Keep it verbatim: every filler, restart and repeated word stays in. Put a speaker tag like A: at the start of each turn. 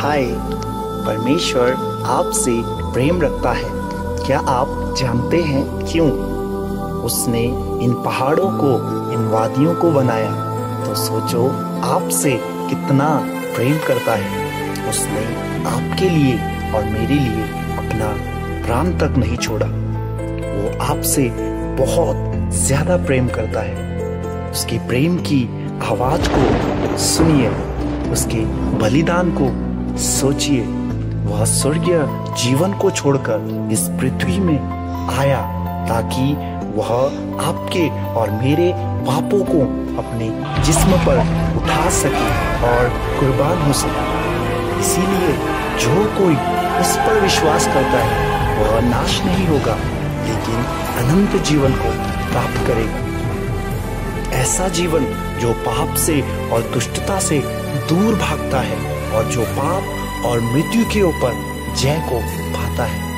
A: हाय, परमेश्वर आपसे प्रेम रखता है। क्या आप जानते हैं क्यों? उसने इन पहाड़ों को, इन वादियों को बनाया, तो सोचो आपसे कितना प्रेम करता है। उसने आपके लिए और मेरे लिए अपना प्राण तक नहीं छोड़ा। वो आपसे बहुत ज्यादा प्रेम करता है। उसके प्रेम की आवाज को सुनिए, उसके बलिदान को सोचिए। वह स्वर्गीय जीवन को छोड़कर इस पृथ्वी में आया ताकि वह आपके और मेरे पापों को अपने जिस्म पर उठा सके और कुर्बान हो सके। इसीलिए जो कोई उस पर विश्वास करता है वह नाश नहीं होगा, लेकिन अनंत जीवन को प्राप्त करेगा। ऐसा जीवन जो पाप से और दुष्टता से दूर भागता है और जो पाप और मृत्यु के ऊपर जय को पाता है।